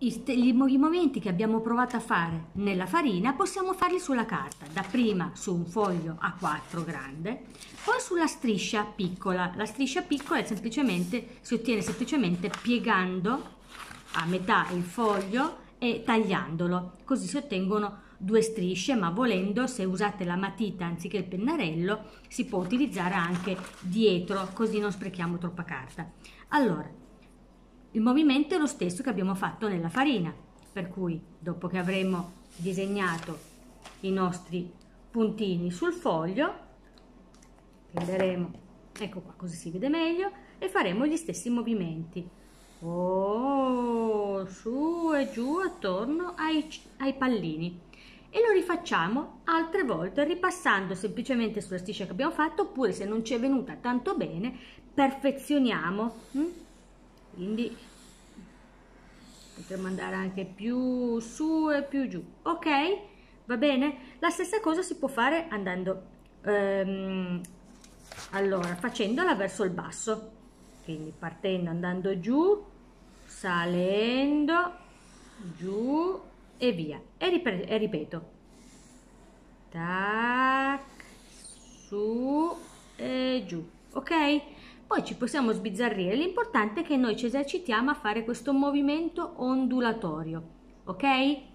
i movimenti che abbiamo provato a fare nella farina possiamo farli sulla carta, dapprima su un foglio A4 grande, poi sulla striscia piccola. La striscia piccola è si ottiene semplicemente piegando a metà il foglio e tagliandolo, così si ottengono due strisce, ma volendo, se usate la matita anziché il pennarello, si può utilizzare anche dietro, così non sprechiamo troppa carta. Allora, il movimento è lo stesso che abbiamo fatto nella farina, per cui dopo che avremo disegnato i nostri puntini sul foglio, prenderemo, ecco qua, così si vede meglio, e faremo gli stessi movimenti. Su e giù attorno ai pallini. E lo rifacciamo altre volte, ripassando semplicemente sulla striscia che abbiamo fatto, oppure se non ci è venuta tanto bene, perfezioniamo. Quindi potremmo andare anche più su e più giù, ok? Va bene? La stessa cosa si può fare andando, allora, facendola verso il basso, quindi partendo, andando giù, salendo, giù e via. E ripeto, tac, su e giù, ok? Poi ci possiamo sbizzarrire, l'importante è che noi ci esercitiamo a fare questo movimento ondulatorio, ok?